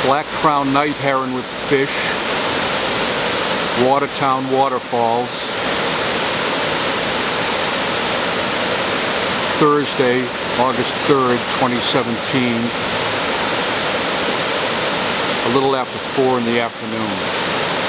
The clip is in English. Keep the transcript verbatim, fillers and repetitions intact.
black crown night heron with fish, Watertown waterfalls. Thursday, August third, twenty seventeen, a little after four in the afternoon.